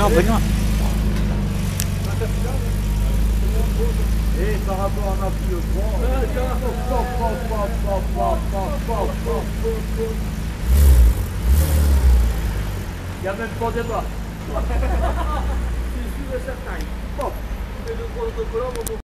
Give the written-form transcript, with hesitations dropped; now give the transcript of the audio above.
non, Benoît. Et par rapport à ma fille au grand. Il n'y a même pas de débat. C'est sûr et certain. Bon, tu fais le protocole.